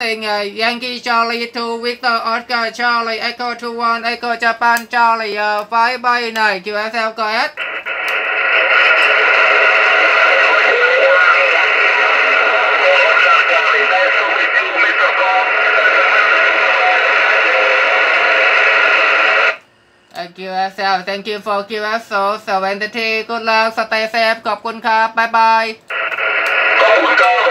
Yankee Charlie 2 Victor Oscar Charlie Echo 21 Echo Japan Charlie phái bay này QSL KS. QSL, thank you for QSL 73 good luck stay safe ขอบคุณครับ bye bye